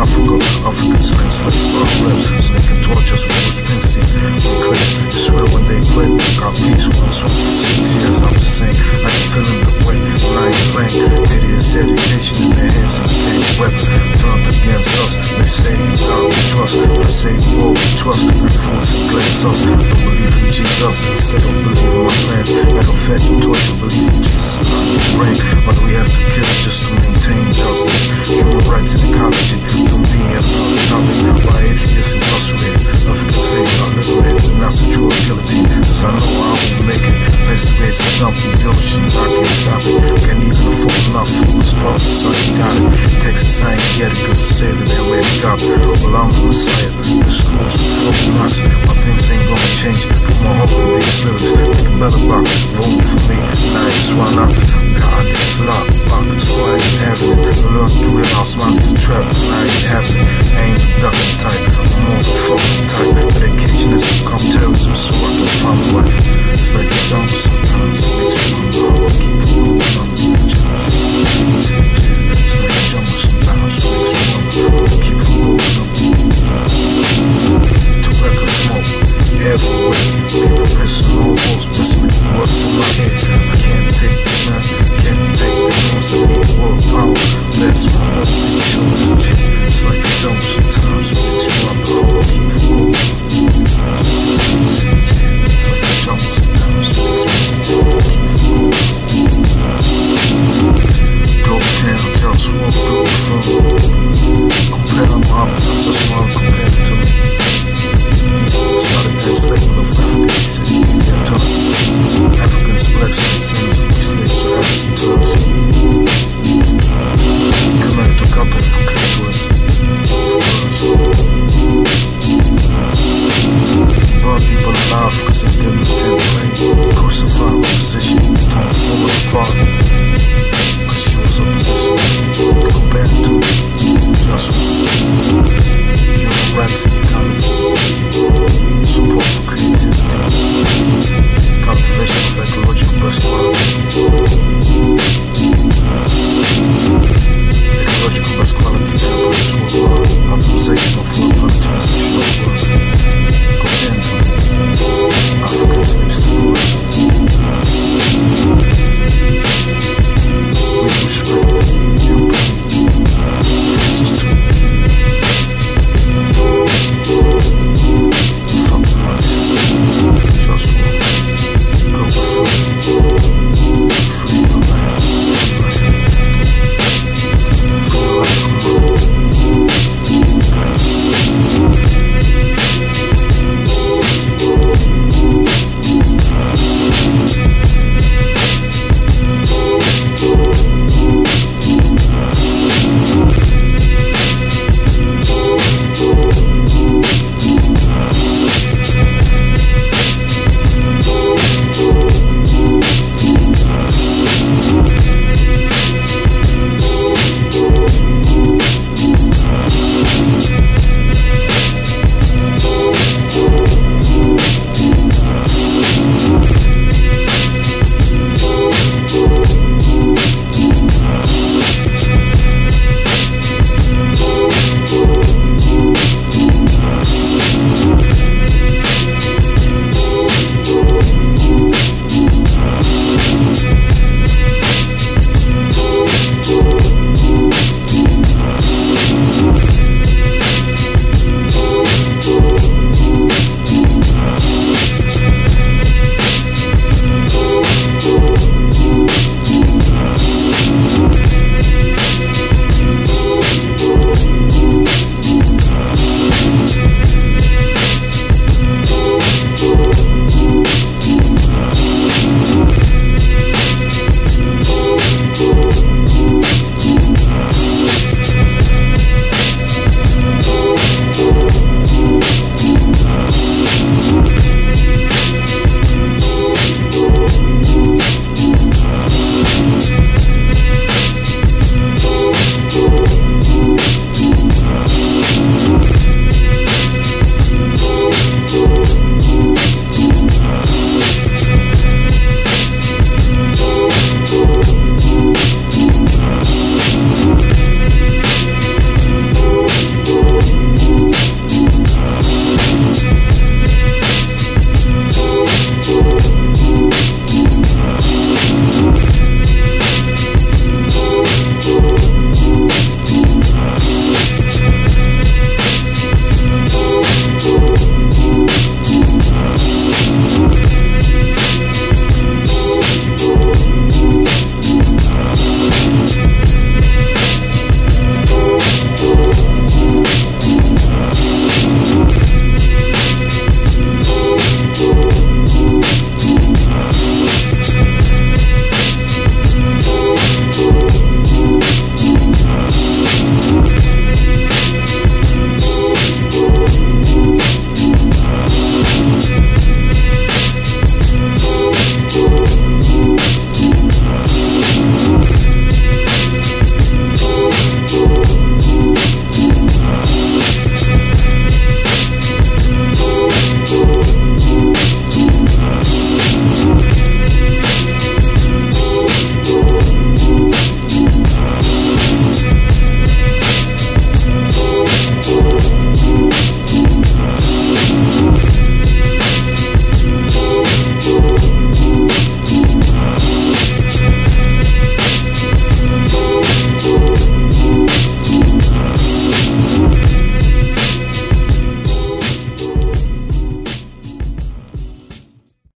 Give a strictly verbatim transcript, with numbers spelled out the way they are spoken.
Africa, Africans are enslaved by reps, so they can torch us with those Springsteen. Unclear, I swear when they play, got peace when I'm swimming for six years. I'm just saying, I ain't feeling the way when I ain't playing. Idiots, education in their hands and became a weapon. Turned against us, they say in God we trust, they say in war we trust. Influence and glass us, don't believe in Jesus instead of believing my plans. Matter of fact, you torture, believe in Jesus and not in the brain. Why do we have to kill just to maintain justice? Human rights and ecology, to me and another topic. Why atheists incarcerated, African slaves not liberated, and that's the true ability. Cause I know I won't make it. Best ways to dump in the ocean, I can't stop it. Can't even afford enough food to start, so I ain't got it. Texas, I ain't get it, cause the savior they already got it. Well, I'm the Messiah, the schools with floating knocks. My things ain't gonna change, put my hope in these lyrics. Make a better box, vote for me, and I ain't swine out. God, this lot, so I ain't having it. I learned through it, I'll smile to the trap, and I ain't having it.